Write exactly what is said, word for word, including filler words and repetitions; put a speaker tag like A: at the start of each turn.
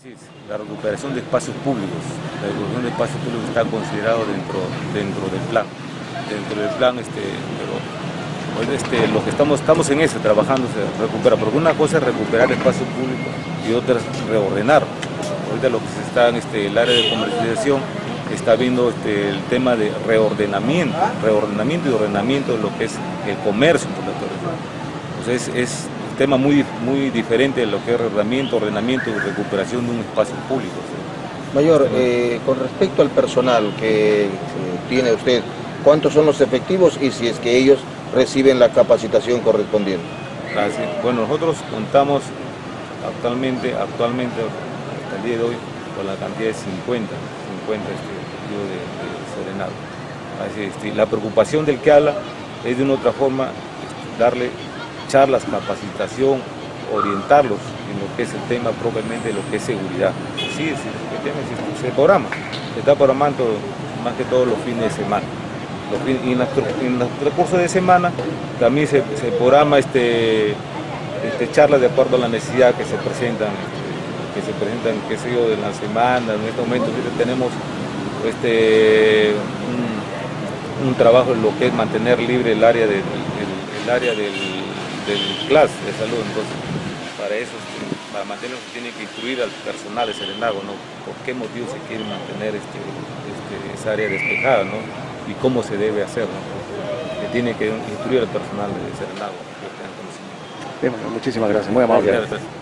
A: Sí, la recuperación de espacios públicos, la recuperación de espacios públicos está considerado dentro, dentro del plan, dentro del plan, este, pero pues, este, lo que estamos, estamos en eso, trabajando, se recupera, porque una cosa es recuperar espacios públicos y otra es reordenar. Ahorita lo que se está en este, el área de comercialización está viendo este, el tema de reordenamiento, reordenamiento y ordenamiento de lo que es el comercio en Puerto Rico. Entonces es un tema muy, muy diferente de lo que es reordenamiento, ordenamiento y recuperación de un espacio público. ¿Sí?
B: Mayor, eh, con respecto al personal que eh, tiene usted, ¿cuántos son los efectivos y si es que ellos reciben la capacitación correspondiente?
A: Así, bueno, nosotros contamos actualmente, actualmente hasta el día de hoy con la cantidad de cincuenta, cincuenta este, efectivos de, de serenado. Así, este, la preocupación del que habla es de una otra forma este, darle charlas, capacitación, orientarlos en lo que es el tema propiamente de lo que es seguridad. Sí, sí, el tema es, se programa, se está programando más que todos los fines de semana. Los fines, y en, nuestro, en nuestro curso de semana también se, se programa este, este, charlas de acuerdo a la necesidad que se presentan, este, que se presentan, qué sé yo, de la semana. En este momento tenemos este, un, un trabajo en lo que es mantener libre el área del, el, el área del del clase de salud. Entonces para eso, para mantenerlo se tiene que instruir al personal de Serenago, ¿no? Por qué motivo se quiere mantener este, este, esa área despejada, ¿no? Y cómo se debe hacer, ¿no? Se tiene que instruir al personal de Serenago, que tengan conocimiento.
C: Bien, muchísimas gracias, muy amable.
A: Gracias.